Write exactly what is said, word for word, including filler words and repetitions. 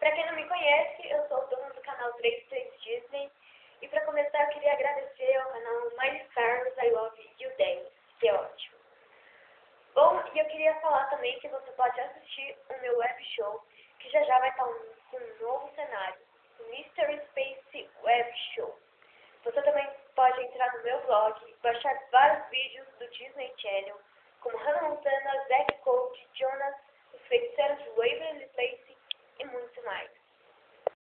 Pra quem não me conhece, eu sou dona do canal três três Disney. E pra começar, eu queria agradecer ao canal My Stars, I Love You Dance, que é ótimo. Bom, e eu queria falar também que você pode assistir o meu web show, que já já vai estar um, com um novo cenário, o Mystery Space Web Show. Você também pode entrar no meu blog, baixar vários vídeos do Disney Channel, como Hannah Montana, Zack